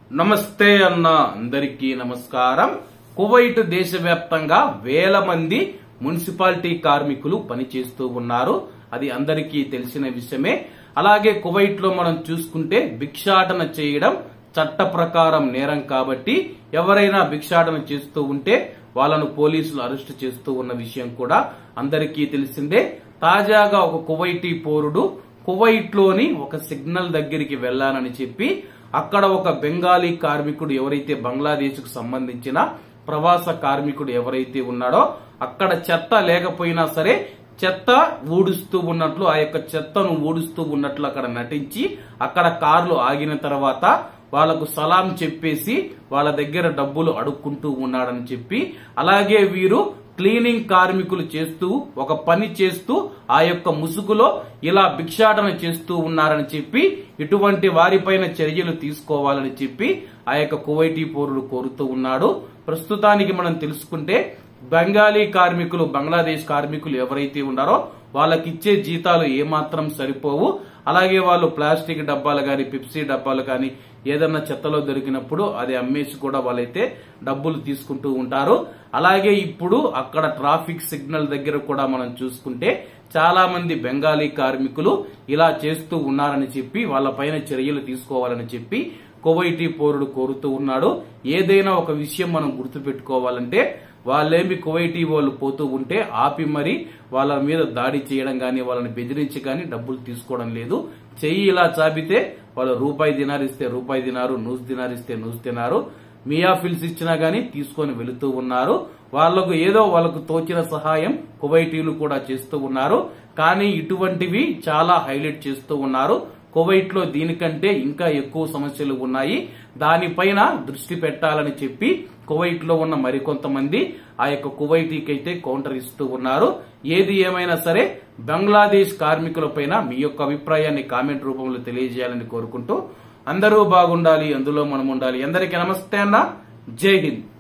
నమస్తే అన్న అందరికీ నమస్కారం. కువైట్ దేశవ్యాప్తంగా వేల మంది మున్సిపాలిటీ కార్మికులు పనిచేస్తూ ఉన్నారు. అది అందరికీ తెలిసిన విషయమే. అలాగే కువైట్ లో మనం చూసుకుంటే భిక్షాటన చేయడం చట్ట ప్రకారం నేరం కాబట్టి ఎవరైనా భిక్షాటన చేస్తూ ఉంటే వాళ్ళను పోలీసులు అరెస్టు చేస్తూ ఉన్న విషయం కూడా అందరికీ తెలిసిందే. తాజాగా ఒక కువైటీ పౌరుడు కువైట్ లోని ఒక సిగ్నల్ దగ్గరికి వెళ్లానని చెప్పి అక్కడ ఒక బెంగాలీ కార్మికుడు ఎవరైతే బంగ్లాదేశ్ కు సంబంధించిన ప్రవాస కార్మికుడు ఎవరైతే ఉన్నాడో అక్కడ చెత్త లేకపోయినా సరే చెత్త ఊడుస్తూ ఉన్నట్లు, ఆ యొక్క చెత్తను ఊడుస్తూ ఉన్నట్లు అక్కడ నటించి అక్కడ కార్లు ఆగిన తర్వాత వాళ్లకు సలాం చెప్పేసి వాళ్ళ దగ్గర డబ్బులు అడుక్కుంటూ ఉన్నాడని చెప్పి, అలాగే వీరు క్లీనింగ్ కార్మికులు చేస్తూ ఒక పని చేస్తూ ఆ యొక్క ముసుగులో ఇలా భిక్షాటన చేస్తూ ఉన్నారని చెప్పి ఇటువంటి వారిపైన చర్యలు తీసుకోవాలని చెప్పి ఆ యొక్క కువైటీ పౌరుడు కోరుతూ ఉన్నాడు. ప్రస్తుతానికి మనం తెలుసుకుంటే బెంగాలీ కార్మికులు, బంగ్లాదేశ్ కార్మికులు ఎవరైతే ఉన్నారో వాళ్ళకిచ్చే జీతాలు ఏమాత్రం సరిపోవు. అలాగే వాళ్ళు ప్లాస్టిక్ డబ్బాలు గాని, పిప్సీ డబ్బాలు గాని ఏదన్నా చెత్తలో దొరికినప్పుడు అది అమ్మేసి కూడా వాళ్ళైతే డబ్బులు తీసుకుంటూ ఉంటారు. అలాగే ఇప్పుడు అక్కడ ట్రాఫిక్ సిగ్నల్ దగ్గర కూడా మనం చూసుకుంటే చాలా మంది బెంగాలీ కార్మికులు ఇలా చేస్తూ ఉన్నారని చెప్పి వాళ్ళపైన చర్యలు తీసుకోవాలని చెప్పి కువైటీ పౌరుడు కోరుతూ ఉన్నాడు. ఏదైనా ఒక విషయం మనం గుర్తుపెట్టుకోవాలంటే వాళ్ళేమి కువైటీ వాళ్ళు పోతూ ఉంటే ఆపి మరి వాళ్ళ మీద దాడి చేయడం గాని, వాళ్ళని బెదిరించి గాని డబ్బులు తీసుకోవడం లేదు. చెయ్యి ఇలా చాపితే వాళ్ళు రూపాయి దినార్ ఇస్తే రూపాయి దినారు, నూస్ దినార్ ఇస్తే నూస్ దినారు, మియా ఫిల్స్ ఇచ్చినా గానీ తీసుకొని వెళుతూ ఉన్నారు. వాళ్లకు ఏదో వాళ్ళకు తోచిన సహాయం కువైటీలు కూడా చేస్తూ ఉన్నారు. కానీ ఇటువంటివి చాలా హైలైట్ చేస్తూ ఉన్నారు. కువైట్ లో దీనికంటే ఇంకా ఎక్కువ సమస్యలు ఉన్నాయి. దానిపైన దృష్టి పెట్టాలని చెప్పి కువైట్ లో ఉన్న మరికొంతమంది ఆ యొక్క కువైటీకి అయితే కౌంటర్ ఇస్తూ ఉన్నారు. ఏది ఏమైనా సరే బంగ్లాదేశ్ కార్మికులపైన మీ యొక్క అభిప్రాయాన్ని కామెంట్ రూపంలో తెలియజేయాలని కోరుకుంటూ అందరూ బాగుండాలి, అందులో మనం ఉండాలి. అందరికీ నమస్తే అన్న, జై హింద్.